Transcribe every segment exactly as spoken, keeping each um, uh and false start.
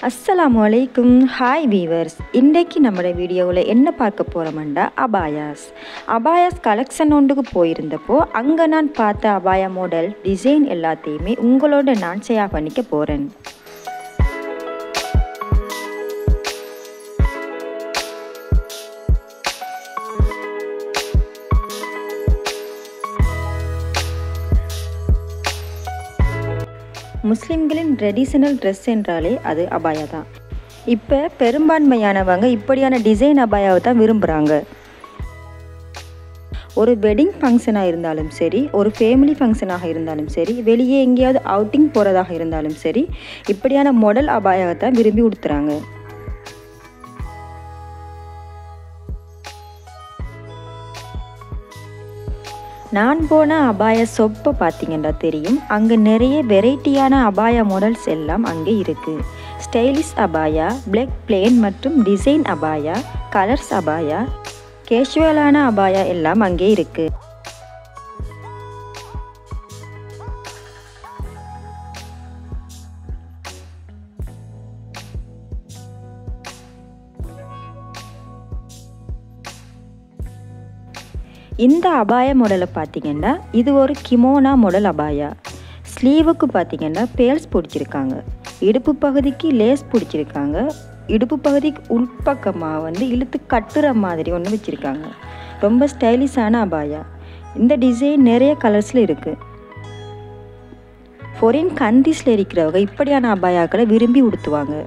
அஸ்ஸலாமு அலைக்கும். Hi viewers, இன்றைக்கு நம்மளோட வீடியோவில் என்ன பார்க்க போகிறோம்டா அபாயாஸ் அபாயாஸ் கலெக்ஷன் ஒன்றுக்கு போயிருந்தப்போ அங்கே நான் பார்த்த அபாயா மாடல் டிசைன் எல்லாத்தையுமே உங்களோட நான் ஷேர் பண்ணிக்க போகிறேன். முஸ்லிம்களின் ட்ரெடிஷ்னல் ட்ரெஸ் என்றாலே அது அபாயா தான். இப்போ பெரும்பான்மையானவங்க இப்படியான டிசைன் அபாயாவை தான் விரும்புகிறாங்க. ஒரு வெட்டிங் ஃபங்க்ஷனாக இருந்தாலும் சரி, ஒரு ஃபேமிலி ஃபங்க்ஷனாக இருந்தாலும் சரி, வெளியே எங்கேயாவது அவுட்டிங் போகிறதாக இருந்தாலும் சரி, இப்படியான மாடல் அபாயாவை தான் விரும்பி உடுத்துறாங்க. நான் போன அபாயா ஷாப்பை பார்த்தீங்கன்னா தெரியும், அங்கே நிறைய வெரைட்டியான அபாயா மாடல்ஸ் எல்லாம் அங்கே இருக்குது. ஸ்டைலிஷ் அபாயா, பிளாக் பிளேன் மற்றும் டிசைன் அபாயா, கலர்ஸ் அபாயா, கேஷுவலான அபாயா எல்லாம் அங்கே இருக்குது. இந்த அபாயா மாடலை பார்த்தீங்கன்னா இது ஒரு கிமோனா மாடல் அபாயா. ஸ்லீவுக்கு பார்த்தீங்கன்னா பேல்ஸ் பிடிச்சிருக்காங்க, இடுப்பு பகுதிக்கு லேஸ் பிடிச்சிருக்காங்க, இடுப்பு பகுதிக்கு உள்பக்கமாக வந்து இழுத்து கட்டுற மாதிரி ஒன்று வச்சுருக்காங்க. ரொம்ப ஸ்டைலிஷான அபாயா. இந்த டிசைன் நிறைய கலர்ஸில் இருக்குது. ஃபாரின் கண்ட்ரீஸில் இருக்கிறவங்க இப்படியான அபாயாக்களை விரும்பி உடுத்துவாங்க.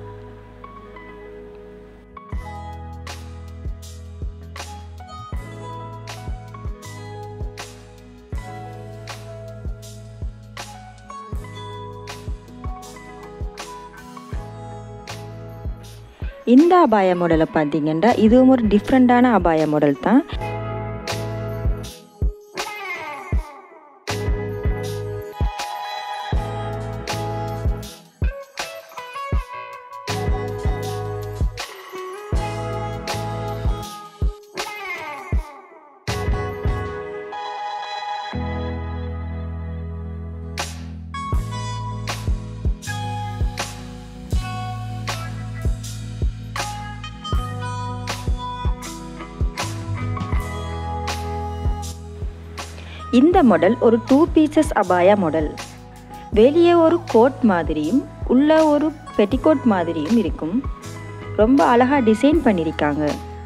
இந்த அபாயா மாடலை பார்த்தீங்கன்னா இதுவும் ஒரு டிஃப்ரெண்டான அபாயா மாடல் தான். இந்த மாடல் ஒரு டூ பீசஸ் அபாயா மாடல். வெளியே ஒரு கோட் மாதிரியும் உள்ள ஒரு பெட்டிகோட் மாதிரியும் இருக்கும். ரொம்ப அழகாக டிசைன் பண்ணியிருக்காங்க.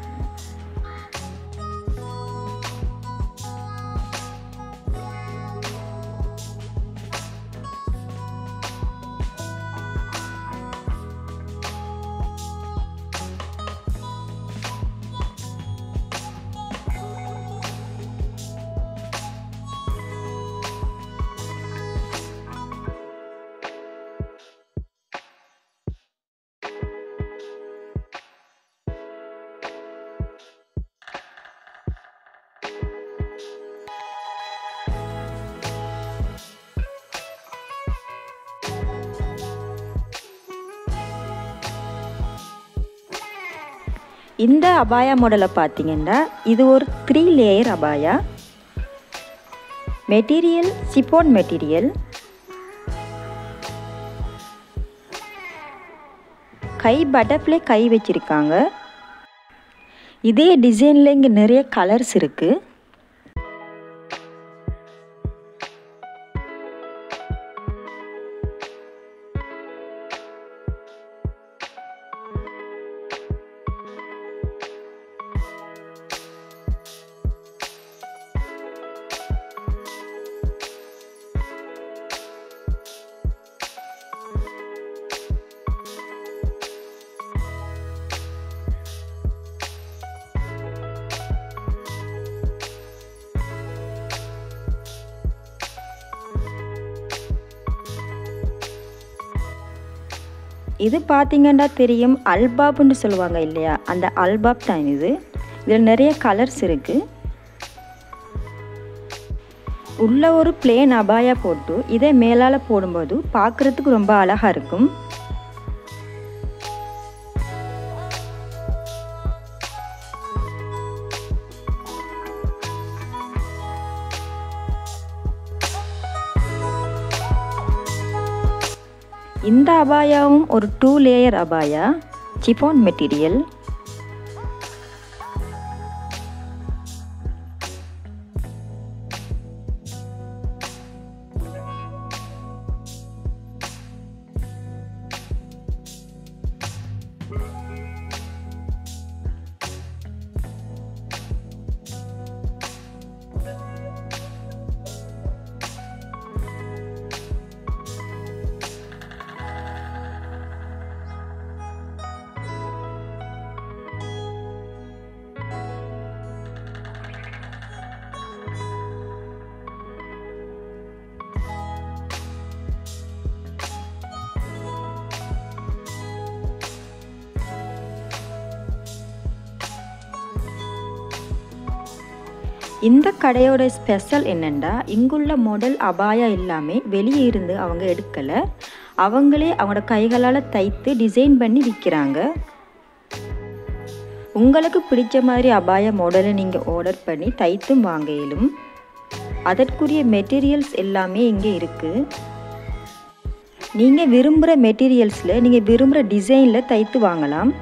இந்த அபாயா மாடலை பார்த்தீங்கன்னா இது ஒரு த்ரீ லேயர் அபாயா. Material chiffon material. கை பட்டர்ஃப்ளை கை வச்சிருக்காங்க. இதே டிசைனில் இங்கே நிறைய கலர்ஸ் இருக்குது. இது பார்த்தீங்கன்னா தெரியும், அல்பாப்னு சொல்லுவாங்க இல்லையா, அந்த அல்பாப் தான் இது. இதில் நிறைய கலர்ஸ் இருக்குது. உள்ள ஒரு பிளேன் அபாயா போட்டு இதை மேலால் போடும்போது பார்க்குறதுக்கு ரொம்ப அழகாக இருக்கும். இந்த அபாயாவும் ஒரு டூ லேயர் அபாயா, சிஃபான் மெட்டீரியல். இந்த கடையோட ஸ்பெஷல் என்னென்னா, இங்குள்ள மாடல் அபாயா எல்லாமே வெளியே இருந்து அவங்க எடுக்கலை, அவங்களே அவங்களோட கைகளால் தைத்து டிசைன் பண்ணி விற்கிறாங்க. உங்களுக்கு பிடிச்ச மாதிரி அபாயா மாடலை நீங்கள் ஆர்டர் பண்ணி தைத்தும் வாங்க இயலும். அதற்குரிய மெட்டீரியல்ஸ் எல்லாமே இங்கே இருக்குது. நீங்கள் விரும்புகிற மெட்டீரியல்ஸில் நீங்கள் விரும்புகிற டிசைனில் தைத்து வாங்கலாம்.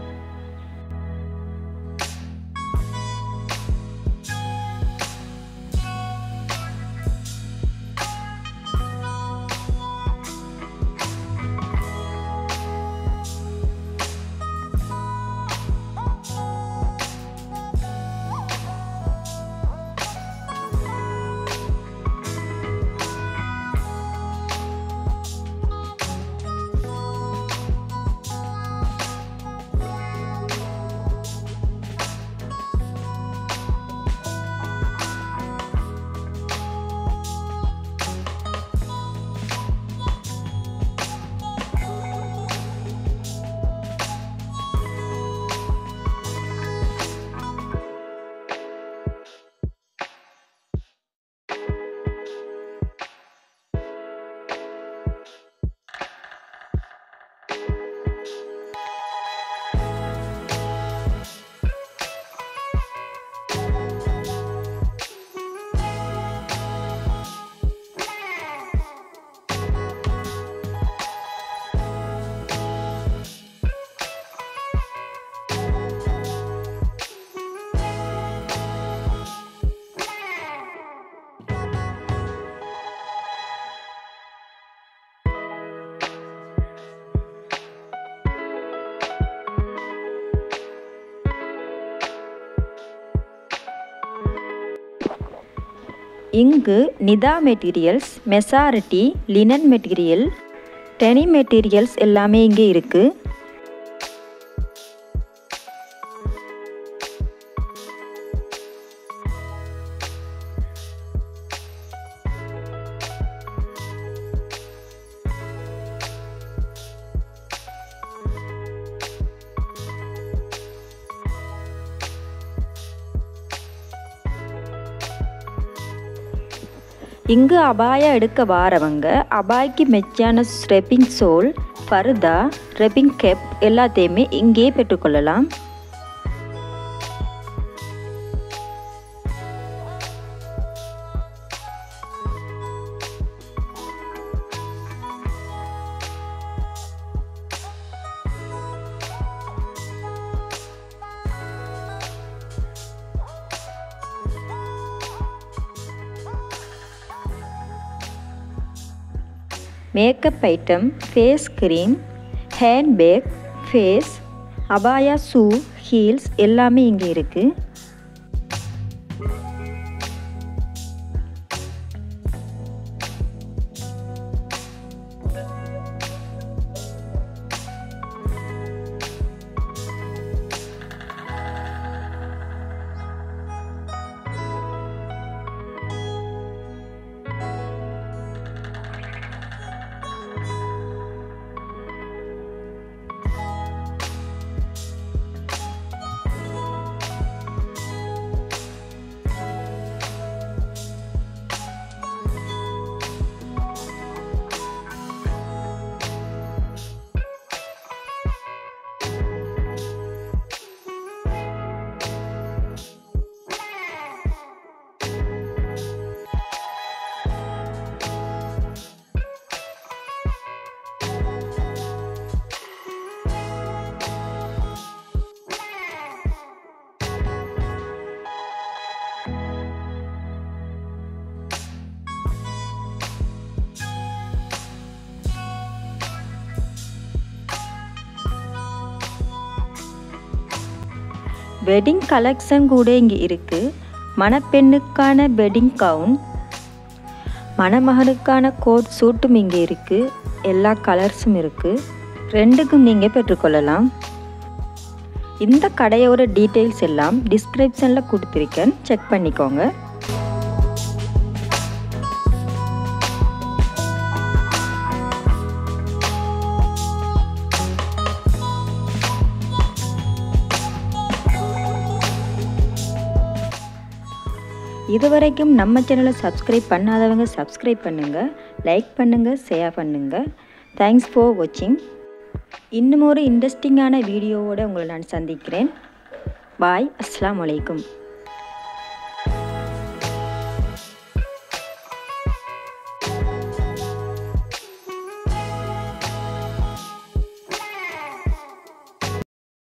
இங்கு நிதா மெட்டீரியல்ஸ், மெசாரிட்டி, லினன் மெட்டீரியல், டெனி மெட்டீரியல்ஸ் எல்லாமே இங்கே இருக்குது. இங்கு அபாயா எடுக்க வாரவங்க அபாய்க்கு மெச்சான ரெப்பிங் சோல், பர்தா, ரெப்பிங் கேப் எல்லாத்தையுமே இங்கே பெற்றுக்கொள்ளலாம். Makeup item, face cream, handbag, face, அபாயா, ஷூ, ஹீல்ஸ் எல்லாமே இங்கே இருக்குது. வெட்டிங் கலெக்ஷன் கூட இங்கே இருக்குது. மணப்பெண்ணுக்கான வெட்டிங் கவுன், மணமகனுக்கான கோட் சூட்டும் இங்கே இருக்குது. எல்லா கலர்ஸும் இருக்குது. ரெண்டுக்கும் நீங்கள் பெற்றுக்கொள்ளலாம். இந்த கடையோட டீட்டெயில்ஸ் எல்லாம் டிஸ்கிரிப்ஷனில் கொடுத்துருக்கேன், செக் பண்ணிக்கோங்க. இதுவரைக்கும் நம்ம சேனலை சப்ஸ்கிரைப் பண்ணாதவங்க சப்ஸ்கிரைப் பண்ணுங்கள், லைக் பண்ணுங்கள், ஷேர் பண்ணுங்கள். தேங்க்ஸ் ஃபார் வாட்சிங். இன்னும் ஒரு இன்ட்ரெஸ்டிங்கான வீடியோவோடு உங்களை நான் சந்திக்கிறேன். பாய். அஸ்ஸலாமு அலைக்கும்.